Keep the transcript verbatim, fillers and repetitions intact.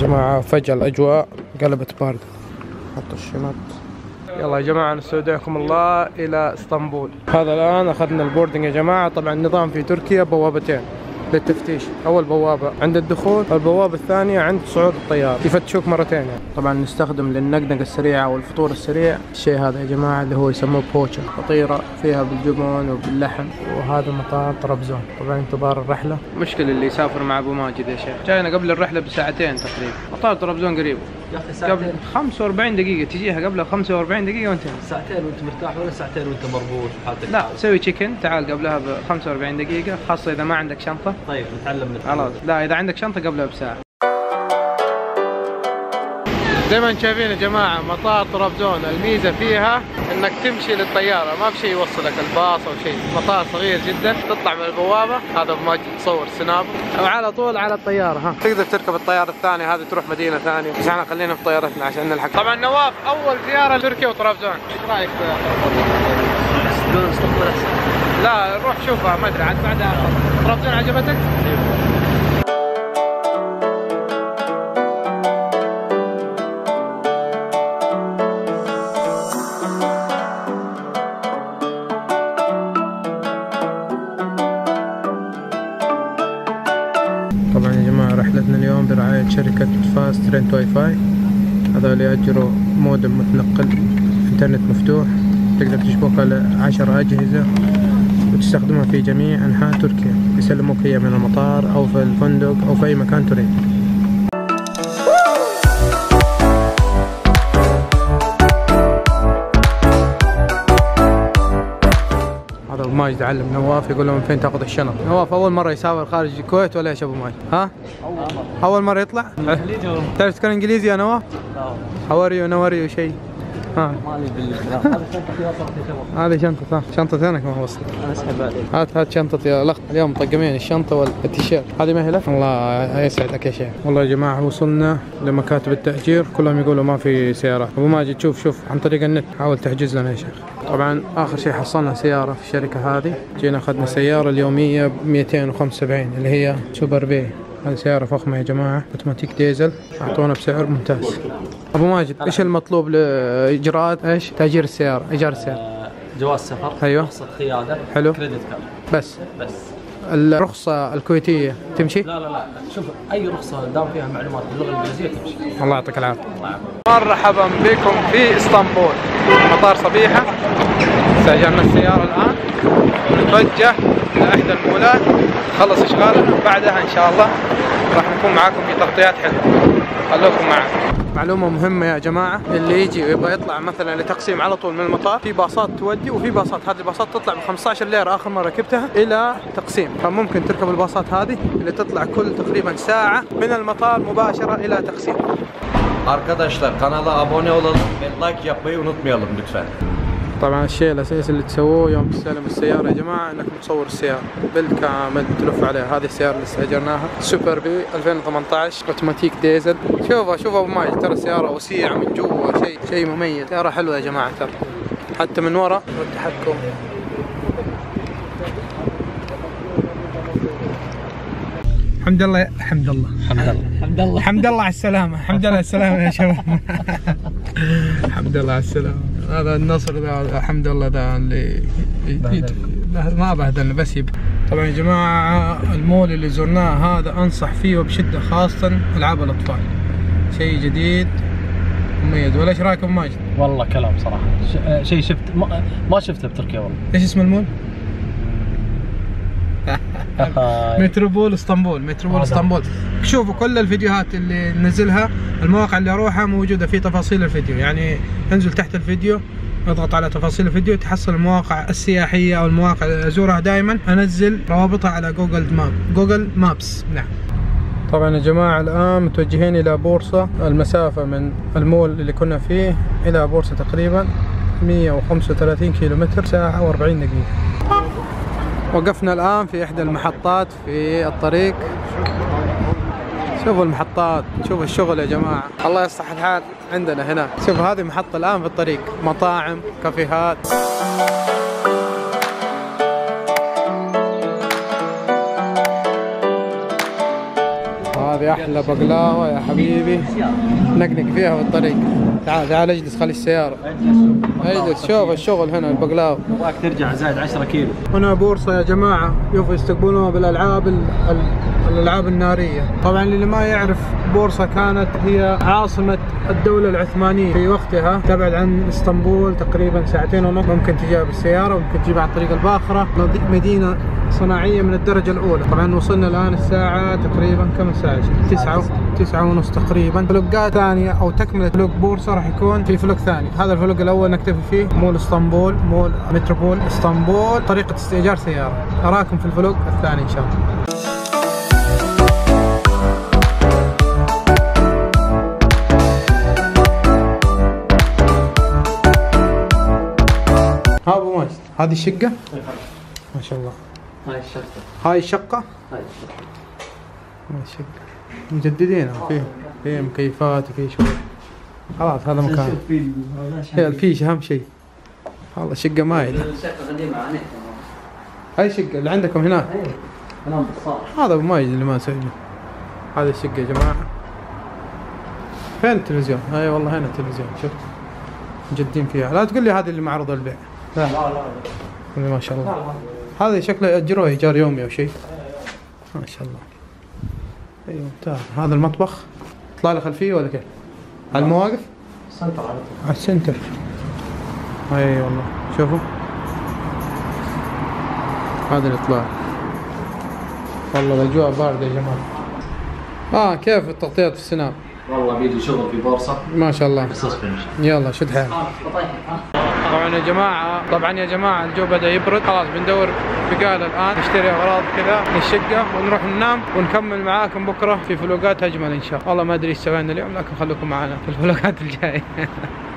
جماعة فجأة الأجواء قلبت باردة. حط الشنط. يلا يا جماعة نستودعكم الله إلى اسطنبول. هذا الآن أخذنا البوردنج يا جماعة. طبعا النظام في تركيا بوابتين للتفتيش، أول بوابة عند الدخول، والبوابة الثانية عند صعود الطيارة، يفتشوك مرتين يعني. طبعا نستخدم للنقنقة السريعة والفطور السريع الشيء هذا يا جماعة اللي هو يسموه بوتشا، فطيرة فيها بالجبن وباللحم. وهذا مطار طرابزون. طبعا انتظار الرحلة. مشكلة اللي يسافر مع أبو ماجد يا شيخ، جاينا قبل الرحلة بساعتين تقريبا. مطار طرابزون قريب قبل خمسة وأربعين دقيقة، تجيها قبلها خمسة وأربعين دقيقة وانت ساعتين وانت مرتاح ولا ساعتين وانت مربوط وحالتك؟ لا سوي تشيكن، تعال قبلها ب خمسة وأربعين دقيقة، خاصة إذا ما عندك شنطة. طيب نتعلم من خلاص. لا إذا عندك شنطة قبلها بساعة. زي ما انتم شايفين يا جماعة مطار طرابزون الميزة فيها انك تمشي للطيارة، ما في شيء يوصلك الباص او شيء. مطار صغير جدا، تطلع من البوابة، هذا ابو ماجد تصور سناب، وعلى طول على الطيارة. ها تقدر تركب الطيارة الثانية هذه تروح مدينة ثانية، بس احنا خلينا في طيارتنا عشان نلحق. طبعا نواف اول زيارة لتركيا وطرابزون، ايش رايك في اسطنبول؟ لا روح شوفها، ما ادري عاد بعدها. طرابزون عجبتك؟ طبعا يا جماعة رحلتنا اليوم برعاية شركة فاست رنت واي فاي. هذول يأجروا مودم متنقل انترنت مفتوح، تقدر تشبك على عشر أجهزة وتستخدمها في جميع أنحاء تركيا، يسلموك هي من المطار أو في الفندق أو في أي مكان تريد. هذا ابو ماجد علم نواف، يقول له من فين تاخذ الشنط. نواف اول مره يسافر خارج الكويت ولا ايش ابو ماجد؟ ها؟ اول مره. اول مره يطلع؟ تعرف تتكلم انجليزي يا نواف؟ لا. هاوريو نوريو شيء. ها مالي بالله. هذه شنطة صح، شنطة أنا كمان وصلت. أنا أسحب عليك. هات هات شنطتي يا الأخ، اليوم مطقمين الشنطة والتيشيرت. هذه ما هي لك؟ الله يسعدك يا شيخ. والله يا جماعة وصلنا لمكاتب التأجير، كلهم يقولوا ما في سيارات. أبو ماجد شوف شوف عن طريق النت حاول تحجز لنا يا شيخ. طبعا آخر شيء حصلنا سيارة في الشركة هذه، جينا أخذنا سيارة اليومية ب مئتين وخمسة وسبعين اللي هي سوبر بي. هذه سيارة فخمة يا جماعة، اوتوماتيك ديزل، أعطونا بسعر ممتاز. أبو ماجد إيش المطلوب لإجراءات إيش تأجير السيارة، إيجار السيارة؟ آه جواز سفر، أيوه، رخصة قيادة، حلو، كريدت كارد، بس بس. الرخصة الكويتية تمشي؟ لا لا لا، شوف أي رخصة دام فيها معلومات باللغة الإنجليزية تمشي. الله يعطيك العافية. مرحبا بكم في اسطنبول، مطار صبيحة. استأجرنا السيارة الآن ونتوجه لإحدى المولات، نخلص إشغالنا بعدها إن شاء الله راح نكون معاكم في تغطيات حلوة، خلوكم معنا. معلومة مهمة يا جماعة، اللي يجي ويبغى يطلع مثلا لتقسيم على طول من المطار، في باصات تودي وفي باصات، هذه الباصات تطلع ب خمسة عشر ليرة آخر مرة ركبتها إلى تقسيم، فممكن تركب الباصات هذه اللي تطلع كل تقريبا ساعة من المطار مباشرة إلى تقسيم. Arkadaşlar kanala abone olalım ve like yapmayı unutmayalım lütfen. طبعا الشيء الأساسي اللي تسووه يوم تستلم السيارة يا جماعة انكم تصور السيارة بالكامل، تلف عليها. هذه السيارة اللي استأجرناها سوبر بي ألفين وثمانية عشر اوتوماتيك ديزل. شوفوا شوفوا ابو ماجد، ترى السيارة وسيعة من جوا، شيء شيء مميز، سيارة حلوة يا جماعة ترى، حتى من ورا والتحكم. الحمد لله الحمد لله الحمد لله الحمد لله الحمد لله على السلامة، الحمد لله على السلامة يا شباب. الحمد لله على السلامة. هذا النصر ذا الحمد لله ذا اللي ما بهدلنا بس يب. طبعا يا جماعة المول اللي زرناه هذا أنصح فيه وبشدة، خاصة ألعاب الأطفال، شيء جديد مميز. ولا ايش رايك ابو ماجد؟ والله كلام صراحة شيء شفت ما, ما شفته بتركيا والله. ايش اسم المول؟ متروبول اسطنبول، متروبول اسطنبول. شوفوا كل الفيديوهات اللي ننزلها، المواقع اللي اروحها موجوده في تفاصيل الفيديو، يعني انزل تحت الفيديو اضغط على تفاصيل الفيديو تحصل المواقع السياحيه او المواقع اللي ازورها، دائما انزل روابطها على جوجل ماب، جوجل مابس. نعم. طبعا يا جماعه الان متوجهين الى بورصه، المسافه من المول اللي كنا فيه الى بورصه تقريبا مئة وخمسة وثلاثين كيلو متر، ساعه وأربعين دقيقه. وقفنا الآن في إحدى المحطات في الطريق. شوفوا المحطات، شوفوا الشغل يا جماعة، الله يصلح الحال عندنا هنا. شوفوا هذه محطة الآن في الطريق، مطاعم، كافيهات. هذه احلى بقلاوه يا حبيبي، نقنق فيها بالطريق. تعال تعال اجلس خلي السياره. اجلس شوف الشغل هنا البقلاوه. ابغاك ترجع زايد عشرة كيلو. هنا بورصه يا جماعه، شوفوا يستقبلوها بالالعاب ال... ال... الالعاب الناريه. طبعا اللي ما يعرف، بورصه كانت هي عاصمه الدوله العثمانيه في وقتها، تبعد عن اسطنبول تقريبا ساعتين ونص، ممكن تجيها بالسياره ممكن تجيبها عن طريق الباخره. مدينه صناعيه من الدرجه الاولى. طبعا وصلنا الان الساعه تقريبا كم الساعه؟ تسعة تسعة ونص تقريبا. فلوقات ثانيه او تكمله فلوق بورصه راح يكون في فلوق ثاني. هذا الفلوق الاول نكتفي فيه مول اسطنبول، مول متروبول اسطنبول، طريقه استئجار سياره. اراكم في الفلوق الثاني ان شاء الله. ها ابو ماجد، هذه الشقة؟ ما شاء الله. هاي الشقة. هاي الشقة؟ هاي الشقة. هاي الشقة. مجددينها، فيه فيه مكيفات وفيه شغل. خلاص هذا مكان. هي الفيش أهم شيء. والله شقة مايلة. الشقة قديمة عنيك. هاي الشقة اللي عندكم هناك؟ ايه. هنا بالصالة. هذا ابو ماجد اللي ما سوي. هذه الشقة يا جماعة. فين التلفزيون؟ هاي والله هنا التلفزيون، شوف. مجدين فيها. لا تقول لي هذه اللي معروضة للبيع. لا لا لا. ما شاء الله. هذا شكله يأجروه إيجار يومي أو شيء. ما شاء الله. أيوة ممتاز. هذا المطبخ طلع له خلفية ولا كيف؟ على المواقف؟ سنتر على طول. على السنتر. أي والله شوفوا. هذا اللي طلع. والله الأجواء باردة يا جماعة. آه كيف التغطيات في السناب؟ والله بيجي شغل في بورصة. ما شاء الله. بس اصبر ان شاء يلا شد حيلك. طبعا يا جماعة طبعا يا جماعة الجو بدأ يبرد، خلاص بندور بقالة الآن نشتري أغراض كذا من الشقة ونروح ننام، ونكمل معاكم بكرة في فلوقات أجمل إن شاء الله. والله ما أدري إيش سوينا اليوم، لكن خليكم معنا في الفلوقات الجاية.